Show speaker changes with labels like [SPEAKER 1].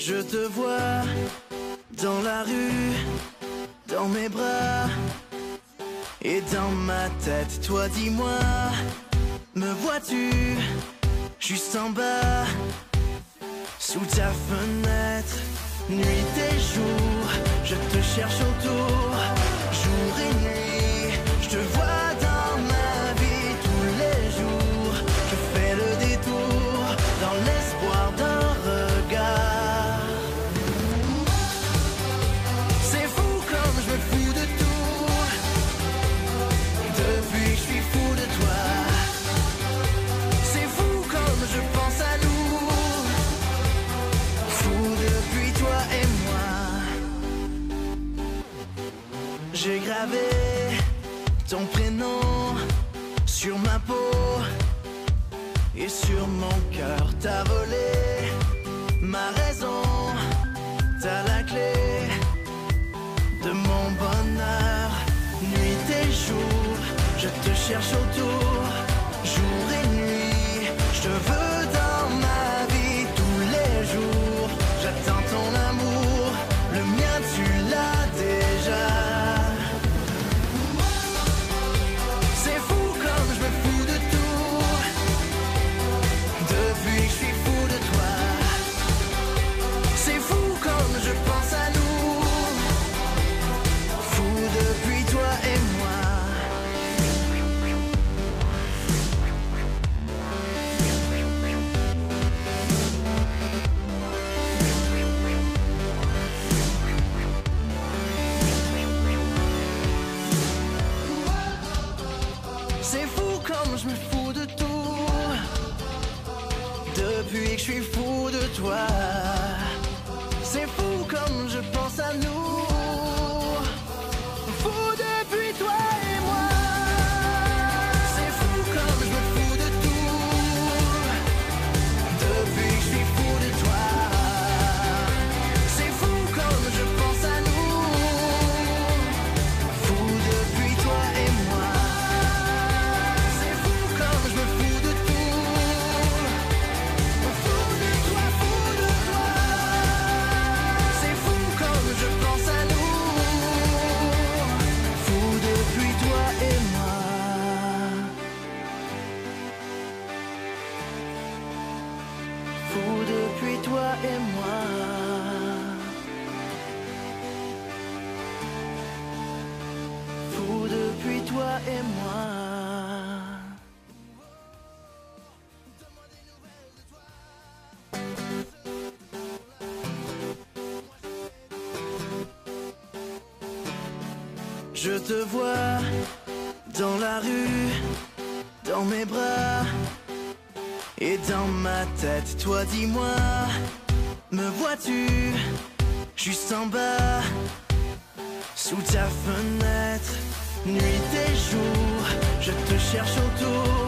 [SPEAKER 1] Je te vois dans la rue, dans mes bras et dans ma tête. Toi dis-moi, me vois-tu juste en bas, sous ta fenêtre? Nuit et jour, je te cherche autour, jour et nuit, je te vois dans ma vie tous les jours. Je fais le détour dans l'espoir d'un regard. C'est fou comme je me fous de tout, depuis que je suis fou de toi. C'est fou comme je pense à nous, fou depuis toi et moi. J'ai gravé ton prénom sur ma peau et sur mon cœur. T'as volé ma raison, t'as la clé de mon bonheur. Nuit et jour, je te cherche autour, jour et nuit, je te veux dans ma vie tous les jours. J'attends ton amour, le mien tu l'as déjà. C'est fou comme je me fous de tout, depuis que je suis fou de toi. C'est fou comme je pense à nous, fou depuis toi et moi. C'est fou comme je me fous de tout, depuis que je suis fou de toi. C'est fou comme je pense à nous, fou depuis toi et moi. C'est fou comme je me fous de tout, depuis que je suis fou de toi. C'est fou comme je pense à nous, fou depuis toi et moi. C'est fou comme je me fous de tout, fou de toi, fou de toi. C'est fou comme je pense à nous, fou depuis toi et moi. Fou depuis toi et moi. Fou depuis toi et moi. Je te vois dans la rue, dans mes bras et dans ma tête. Toi dis-moi, me vois-tu juste en bas, sous ta fenêtre? Nuit et jour, je te cherche autour,